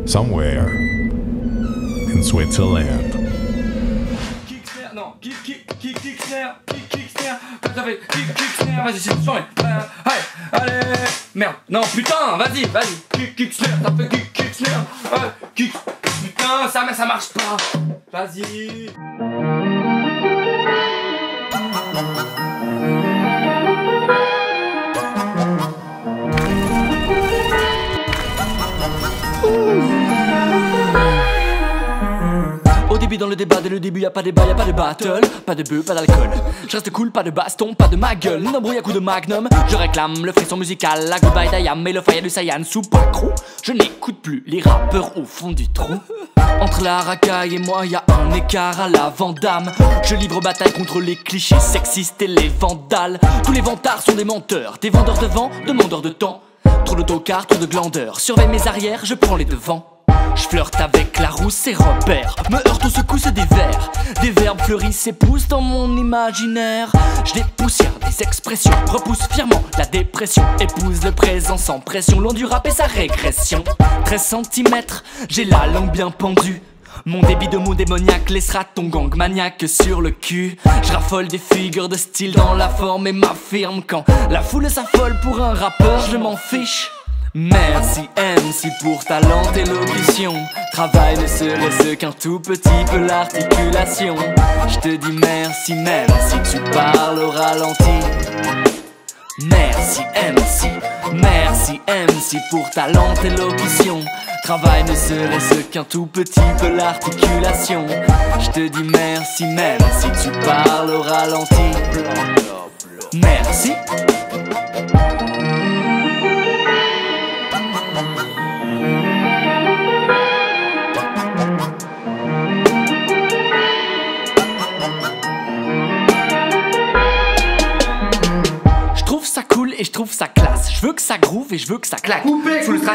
somewhere in Switzerland. Kick snare, non, kick snare, kick snare, quand ça fait kick snare, vas-y c'est le son, allez, merde, non putain, vas-y, kick snare, ça fait kick snare, kick, putain, ça marche pas, vas-y. Au début dans le débat, dès le début y'a pas de débat, y'a pas de battle, pas de bœuf, pas d'alcool. Je reste cool, pas de baston, pas de ma gueule, ni d'embrouille à coups de magnum. Je réclame le frisson musical, la goodbye d'Ayam et le fire du Saiyan sous Pacro. Je n'écoute plus les rappeurs au fond du trou. Entre la racaille et moi y'a un écart à la Vandame. Je livre bataille contre les clichés sexistes et les vandales. Tous les vantards sont des menteurs, des vendeurs de vent, demandeurs de temps. Trop d'autocars, trop de glandeurs, surveille mes arrières, je prends les devants. Je flirte avec la rousse et Robert me heurte aux secousses des vers. Des verbes fleurissent et poussent dans mon imaginaire. Je dépoussière des expressions, repousse fièrement la dépression. Épouse le présent sans pression, loin du rap et sa régression. 13 cm, j'ai la langue bien pendue. Mon débit de mots démoniaque laissera ton gang maniaque sur le cul. Je raffole des figures de style dans la forme et m'affirme. Quand la foule s'affole pour un rappeur, je m'en fiche. Merci MC pour ta lente élocution. Travail ne serait-ce qu'un tout petit peu l'articulation. Je te dis merci même si tu parles au ralenti. Merci MC pour ta lente élocution. Travail ne serait-ce qu'un tout petit peu l'articulation. Je te dis merci même si tu parles au ralenti. Merci. Et je trouve ça classe. Je veux que ça groove et je veux que ça claque. Coupez. Mais tu vois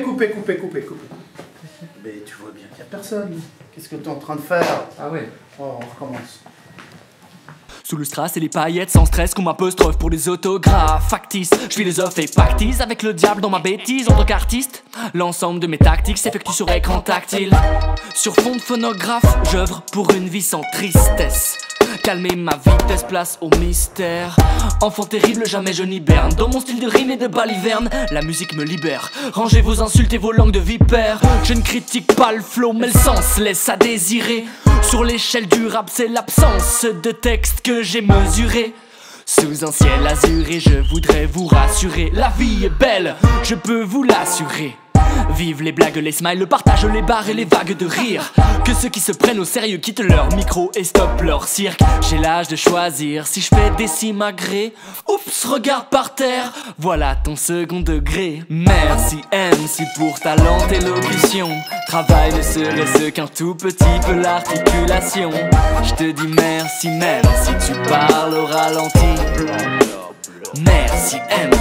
bien qu'il n'y a personne. Qu'est-ce que tu es en train de faire? Ah ouais. Oh, on recommence. Sous le strass et les paillettes sans stress qu'on m'apostrophe pour des autographes factices. Je philosophe et pactise avec le diable dans ma bêtise en tant qu'artiste. L'ensemble de mes tactiques s'effectue sur écran tactile. Sur fond de phonographe, j'œuvre pour une vie sans tristesse. Calmer ma vitesse, place au mystère. Enfant terrible, jamais je n'hiberne. Dans mon style de rime et de baliverne, la musique me libère. Rangez vos insultes et vos langues de vipère. Je ne critique pas le flow, mais le sens laisse à désirer. Sur l'échelle du rap, c'est l'absence de texte que j'ai mesuré. Sous un ciel azuré, je voudrais vous rassurer. La vie est belle, je peux vous l'assurer. Vive les blagues, les smiles, le partage, les barres et les vagues de rire. Que ceux qui se prennent au sérieux quittent leur micro et stoppent leur cirque. J'ai l'âge de choisir si je fais des simagrées. Oups, regarde par terre, voilà ton second degré. Merci MC pour ta lente élocution. Travail ne serait-ce qu'un tout petit peu l'articulation. Je te dis merci même si tu parles au ralenti. Merci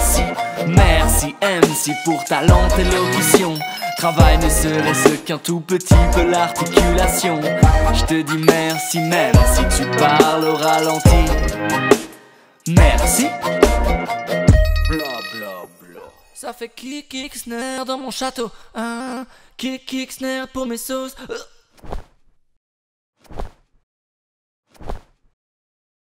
MC pour ta lente élocution. Travail ne serait-ce qu'un tout petit peu l'articulation. Je te dis merci même si tu parles au ralenti. Merci. Bla bla bla. Ça fait kick snare dans mon château. Kick snare pour mes sauces.